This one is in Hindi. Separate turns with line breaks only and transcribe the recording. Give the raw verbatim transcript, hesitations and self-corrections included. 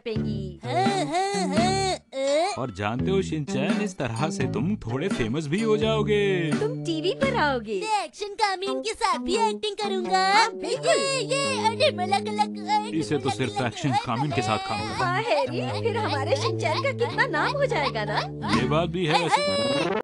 पेंगी।
हाँ, हाँ, हाँ, अ,
और जानते हो शिनचैन, इस तरह से तुम थोड़े फेमस भी हो जाओगे।
तुम टीवी पर आओगे।
मैं एक्शन कामीन के साथ भी एक्टिंग करूँगा।
बिल्कुल।
ये ये अरे मलक लक अरे
इसे तो
मलक
सिर्फ
लक,
एक्शन
अरे
कामीन के साथ
मलक।
काम होगा।
वाह हैरी, फिर हमारे शिनचैन का कितना नाम हो जाएगा ना।
ये बात भी है वैसे।